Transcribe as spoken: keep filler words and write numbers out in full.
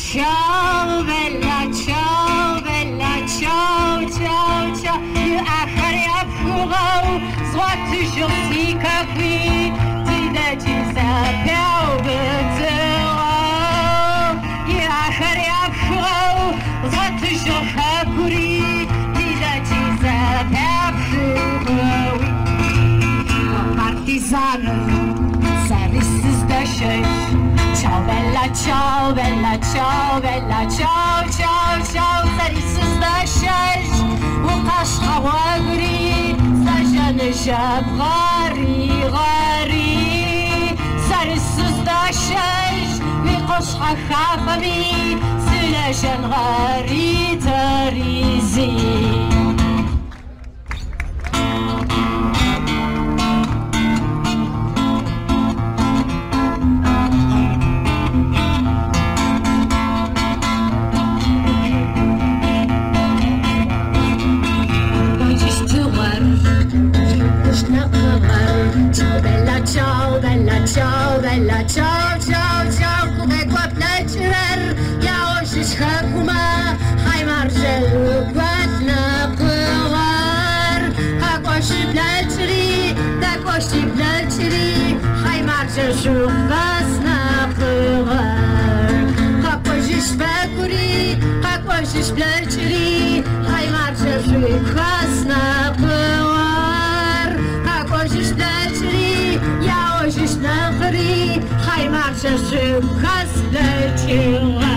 Ciao, Bella, ciao, Bella, ciao, ciao, ciao. И ахаря фурау, soit toujours si какви, ты да ти запял бедера. И ахаря фурау, soit toujours хакури, ты да ти запял бедера. Партизанов, зависит до шеи. Ciao bella, ciao bella, ciao bella, ciao, ciao, ciao. Sarısız da şarj, o kaşka vagri, sajanı jab gari, gari. Sarısız da şarj, ve koşka khafami, sülejen gari tarizi. Ciao bella, ciao bella, ciao, ciao, ciao. Come qua plăceri, ia o și-și hăcuma, hai marșă lucrat-nă păvar. Haco și plăcerii, dacă și plăcerii, hai marșă jucați-nă păvar. Haco și-și făcurii, haco și-și plăcerii, hai marșă jucați-nă păvar. Haco și-și plăcerii, ia o și-și năhării, hai marșă jucați plăcerii.